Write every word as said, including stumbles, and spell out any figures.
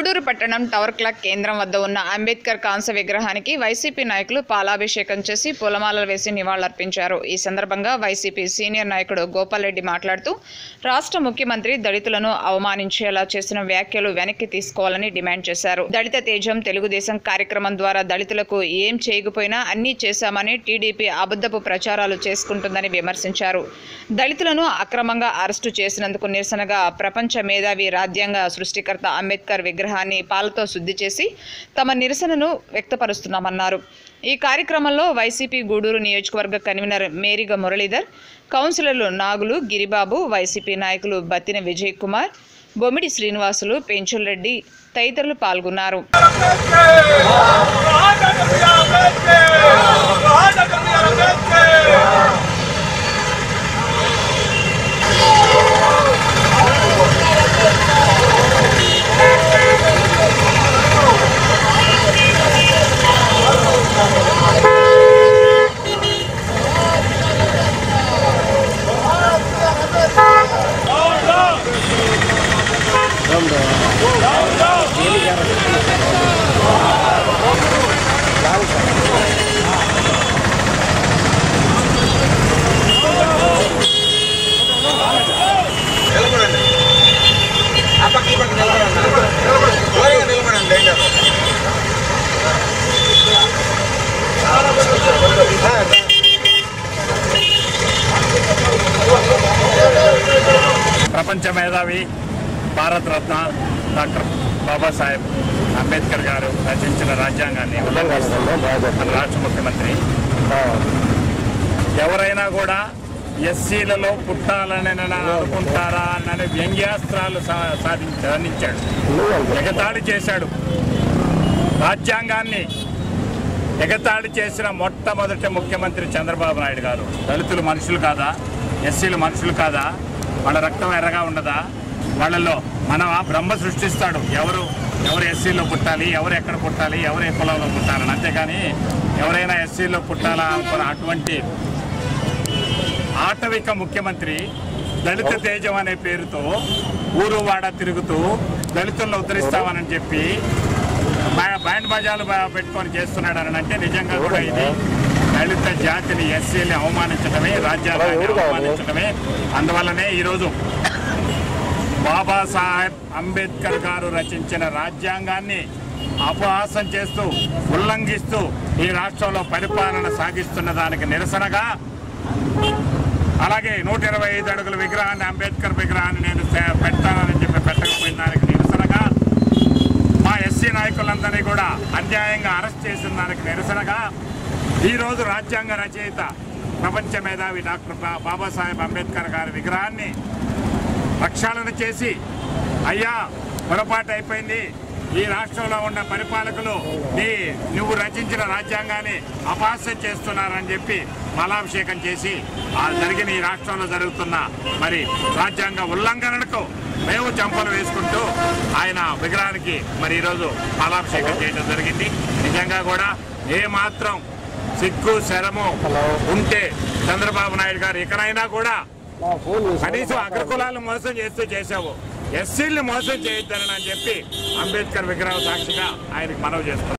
గూడూరు పట్టణం tower clock కేంద్రం వద్ద ఉన్న అంబేద్కర్ కాంస్య విగ్రహానికి వైసీపీ నాయకులు పాలాభిషేకం చేసి పూలమాలలు వేసి నివాళులర్పించారు. ఈ సందర్భంగా వైసీపీ సీనియర్ నాయకుడు గోపాల్ రెడ్డి మాట్లాడుతూ రాష్ట్ర ముఖ్యమంత్రి దళితులను అవమానించేలా చేసిన వ్యాఖ్యలు వెనక్కి తీసుకోవాలని డిమాండ్ చేశారు. దళిత తేజం తెలుగుదేశం కార్యక్రమం ద్వారా దళితులకు ఏం చేయకపోయినా అన్నీ చేశామని టీడీపీ అబద్ధపు ప్రచారాలు చేసుకుంటుందని విమర్శించారు. దళితులను అక్రమంగా అరెస్టు చేసినందుకు నిరసనగా ప్రపంచ మేధావి రాజ్యాంగ సృష్టికర్త అంబేద్కర్ విగ్రహాన్ని పాలతో శుద్ధి చేసి తమ నిరసనను వ్యక్తపరుస్తున్నామన్నారు. ఈ కార్యక్రమంలో వైసీపీ గూడూరు నియోజకవర్గ కన్వీనర్ మేరిగ మురళీధర్, కౌన్సిలర్లు నాగులు, గిరిబాబు, వైసీపీ నాయకులు బత్తిన విజయ్ కుమార్, బొమ్మిడి శ్రీనివాసులు, పెంచుల్ రెడ్డి తదితరులు పాల్గొన్నారు. ప్రపంచ మేధావి భారతరత్న డాక్టర్ బాబాసాహెబ్ అంబేద్కర్ గారు రచించిన రాజ్యాంగాన్ని ఉల్లంఘిస్తున్న మన రాష్ట్ర ముఖ్యమంత్రి ఎవరైనా కూడా ఎస్సీలలో పుట్టాలని అనుకుంటారా అన్న వ్యంగ్యాస్త్రాలు సాధించాడు, ఎగతాళి చేశాడు. రాజ్యాంగాన్ని ఎగతాళి చేసిన మొట్టమొదటి ముఖ్యమంత్రి చంద్రబాబు నాయుడు గారు. దళితులు మనుషులు కాదా? ఎస్సీలు మనుషులు కాదా? వాళ్ళ రక్తం ఎర్రగా ఉండదా? వాళ్ళల్లో మనం ఆ బ్రహ్మ సృష్టిస్తాడు, ఎవరు ఎవరు ఎస్సీలో పుట్టాలి, ఎవరు ఎక్కడ పుట్టాలి, ఎవరు ఏ కులంలో పుట్టాలని. అంతేగాని ఎవరైనా ఎస్సీలో పుట్టాలా అనుకున్న అటువంటి ఆటవిక ముఖ్యమంత్రి దళిత తేజం అనే పేరుతో ఊరు వాడ తిరుగుతూ దళితులను ఉద్ధరిస్తామని చెప్పి బ్యాండ్ బాజాలు పెట్టుకొని చేస్తున్నాడని అంటే నిజంగా కూడా ఇది దళిత జాతిని, ఎస్సీని అవమానించడమే, రాజ్యాంగాన్ని అవమానించడమే. అందువల్లనే ఈరోజు బాబాసాహెబ్ అంబేద్కర్ గారు రచించిన రాజ్యాంగాన్ని అపహాసం చేస్తూ, ఉల్లంఘిస్తూ ఈ రాష్ట్రంలో పరిపాలన సాగిస్తున్న దానికి నిరసనగా, అలాగే నూట ఇరవై ఐదు అడుగుల విగ్రహాన్ని, అంబేద్కర్ విగ్రహాన్ని నేను పెడతానని చెప్పి పెట్టకపోయిన దానికి నిరసనగా, మా ఎస్సీ నాయకులందరినీ కూడా అన్యాయంగా అరెస్ట్ చేసిన దానికి నిరసనగా ఈరోజు రాజ్యాంగ రచయిత ప్రపంచ మేధావి డాక్టర్ బాబాసాహెబ్ అంబేద్కర్ గారి విగ్రహాన్ని ప్రక్షాళన చేసి, అయ్యా పొరపాటు అయిపోయింది, ఈ రాష్ట్రంలో ఉన్న పరిపాలకులు నీ నువ్వు రచించిన రాజ్యాంగాన్ని అపహాస్యం చేస్తున్నారని చెప్పి పాలాభిషేకం చేసి ఆ జరిగిన ఈ రాష్ట్రంలో జరుగుతున్న మరి రాజ్యాంగ ఉల్లంఘనలకు మేము చంపలు వేసుకుంటూ ఆయన విగ్రహానికి మరి ఈరోజు పాలాభిషేకం చేయడం జరిగింది. నిజంగా కూడా ఏమాత్రం సిగ్గు శరము ఉంటే చంద్రబాబు నాయుడు గారు ఇకనైనా కూడా కనీసం అగ్రకులాలను మోసం చేస్తూ చేశావు, ఎస్సీలను మోసం చేయొద్దని అని చెప్పి అంబేద్కర్ విగ్రహం సాక్షిగా ఆయనకు మనవి చేస్తున్నారు.